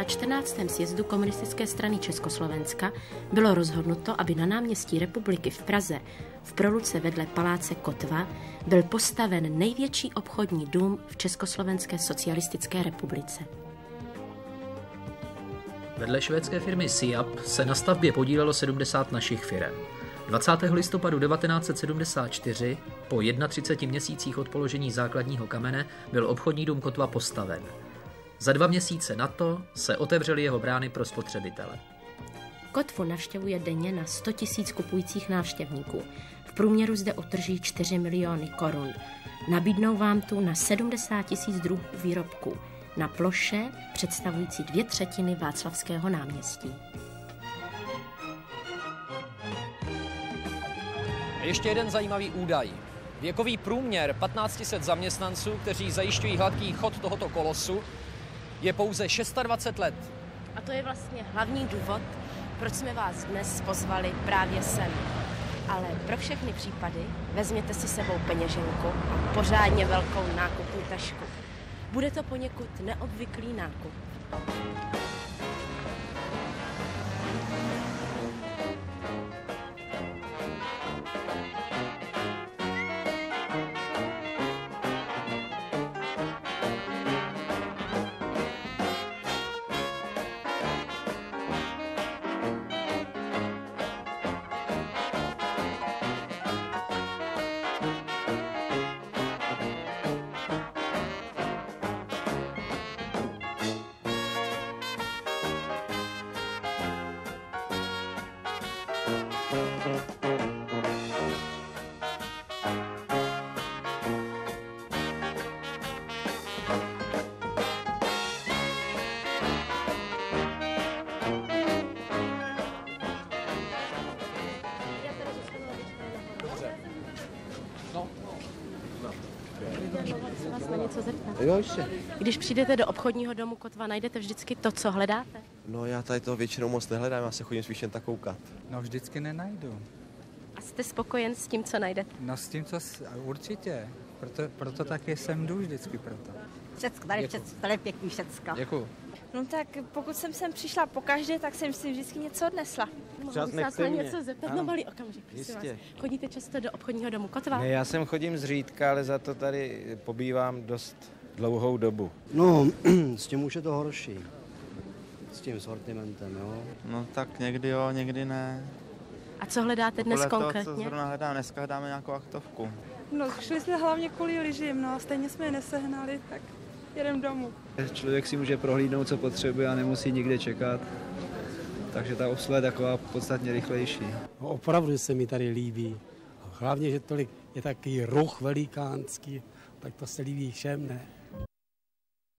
na 14. sjezdu Komunistické strany Československa bylo rozhodnuto, aby na náměstí Republiky v Praze v proluce vedle paláce Kotva byl postaven největší obchodní dům v Československé socialistické republice. Vedle švédské firmy SIAP se na stavbě podílelo 70 našich firem. 20. listopadu 1974, po 31 měsících od položení základního kamene, byl obchodní dům Kotva postaven. Za 2 měsíce na to se otevřely jeho brány pro spotřebitele. Kotvu navštěvuje denně na 100 000 kupujících návštěvníků. V průměru zde utrží 4 miliony korun. Nabídnou vám tu na 70 000 druhů výrobků na ploše představující 2/3 Václavského náměstí. Ještě jeden zajímavý údaj. Věkový průměr 1500 zaměstnanců, kteří zajišťují hladký chod tohoto kolosu, je pouze 26 let. A to je vlastně hlavní důvod, proč jsme vás dnes pozvali právě sem. Ale pro všechny případy vezměte si sebou peněženku a pořádně velkou nákupní tašku. Bude to poněkud neobvyklý nákup. Jo, ještě. Když přijdete do obchodního domu Kotva, najdete vždycky to, co hledáte? No já tady to většinou moc nehledám, já se chodím spíš jen tak koukat. No vždycky nenajdu. A jste spokojen s tím, co najdete? No s tím, co určitě. Proto taky sem jdu vždycky proto. Všecko, tady pěkný všecko. Děkuju. No tak pokud jsem sem přišla pokaždé, tak jsem si vždycky něco odnesla. Mohla bych vás na něco zeptat? No malý okamžik, prosím vás. Chodíte často do obchodního domu Kotva? Ne, já sem chodím zřídka, ale za to tady pobývám dost dlouhou dobu. No, s tím už je to horší. S tím sortimentem, jo. No tak někdy jo, někdy ne. A co hledáte dnes konkrétně? Toho, co zrovna hledám, dneska hledáme nějakou aktovku. No, šli jsme hlavně kvůli lyžím, no a stejně jsme je nesehnali, tak jedem domů. Člověk si může prohlídnout, co potřebuje a nemusí nikde čekat. Takže ta obsluha je taková podstatně rychlejší. No, opravdu se mi tady líbí. Hlavně, že tolik je takový ruch velikánský, tak to se líbí všem, ne?